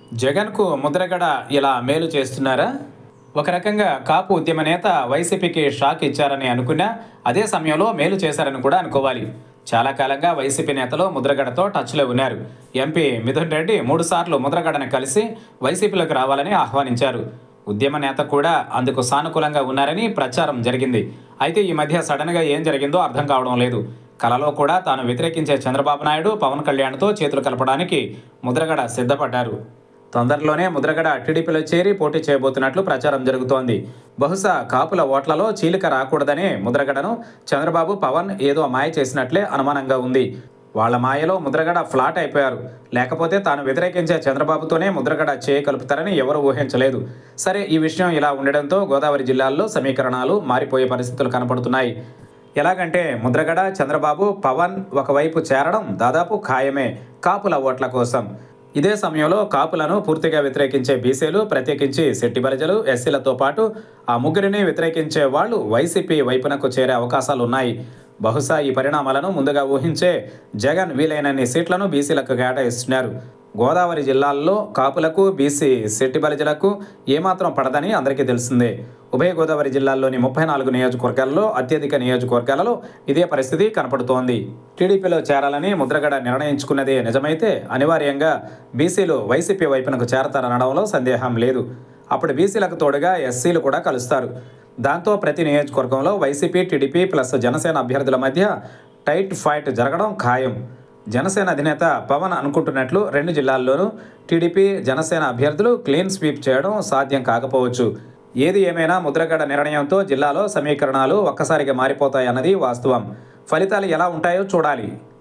జగన్కు ముద్రగడ ఇలా మేలు చేస్తున్నారా? ఒక రకంగా కాపు ఉద్యమ నేత వైసీపీకి షాక్ ఇచ్చారని అనుకున్నా, అదే సమయంలో మేలు చేశారని కూడా అనుకోవాలి. చాలా కాలంగా వైసీపీ నేతలు ముద్రగడతో టచ్లో ఉన్నారు. ఎంపీ మిథున్ రెడ్డి 3 సార్లు ముద్రగడను కలిసి వైసీపీలోకి రావాలని ఆహ్వానించారు. ఉద్యమ నేత కూడా అందుకు సానుకూలంగా ఉన్నారని ప్రచారం జరిగింది. అయితే ఈ మధ్య సడన్గా ఏం జరిగిందో అర్థం కావడం లేదు. కలలో కూడా తాను వ్యతిరేకించే చంద్రబాబు నాయుడు, పవన్ కళ్యాణ్తో చేతులు కలపడానికి ముద్రగడ సిద్ధపడ్డారు. తొందరలోనే ముద్రగడ టీడీపీలో చేరి పోటీ చేయబోతున్నట్లు ప్రచారం జరుగుతోంది. బహుశా కాపుల ఓట్లలో చీలిక రాకూడదనే ముద్రగడను చంద్రబాబు, పవన్ ఏదో మాయ చేసినట్లే అనుమానంగా ఉంది. వాళ్ళ మాయలో ముద్రగడ ఫ్లాట్ అయిపోయారు. లేకపోతే తాను వ్యతిరేకించే చంద్రబాబుతోనే ముద్రగడ చేయగలుపుతారని ఎవరు ఊహించలేదు. సరే, ఈ విషయం ఇలా ఉండడంతో గోదావరి జిల్లాల్లో సమీకరణాలు మారిపోయే పరిస్థితులు కనపడుతున్నాయి. ఎలాగంటే ముద్రగడ, చంద్రబాబు, పవన్ ఒకవైపు చేరడం దాదాపు ఖాయమే కాపుల ఓట్ల కోసం. ఇదే సమయంలో కాపులను పూర్తిగా వ్యతిరేకించే బీసీలు, ప్రత్యేకించి శెట్టి బలిజలు, ఎస్సీలతో పాటు ఆ ముగ్గురిని వ్యతిరేకించే వాళ్ళు వైసీపీ వైపునకు చేరే అవకాశాలున్నాయి. బహుశా ఈ పరిణామాలను ముందుగా ఊహించే జగన్ వీలైనన్ని సీట్లను బీసీలకు కేటాయిస్తున్నారు. గోదావరి జిల్లాల్లో కాపులకు, బీసీ శెట్టి బలిజలకు ఏమాత్రం పడదని అందరికీ తెలిసిందే. ఉభయ గోదావరి జిల్లాల్లోని 34 నియోజకవర్గాల్లో అత్యధిక నియోజకవర్గాలలో ఇదే పరిస్థితి కనపడుతోంది. టీడీపీలో చేరాలని ముద్రగడ నిర్ణయించుకున్నదే నిజమైతే అనివార్యంగా బీసీలు వైసీపీ వైపునకు చేరతారనడంలో సందేహం లేదు. అప్పుడు బీసీలకు తోడుగా ఎస్సీలు కూడా కలుస్తారు. దాంతో ప్రతి నియోజకవర్గంలో వైసీపీ, టీడీపీ ప్లస్ జనసేన అభ్యర్థుల మధ్య టైట్ ఫైట్ జరగడం ఖాయం. జనసేన అధినేత పవన్ అనుకుంటున్నట్లు 2 జిల్లాల్లోనూ టీడీపీ, జనసేన అభ్యర్థులు క్లీన్ స్వీప్ చేయడం సాధ్యం కాకపోవచ్చు. ఏది ఏమైనా ముద్రగడ నిర్ణయంతో జిల్లాలో సమీకరణాలు ఒక్కసారిగా మారిపోతాయన్నది వాస్తవం. ఫలితాలు ఎలా ఉంటాయో చూడాలి.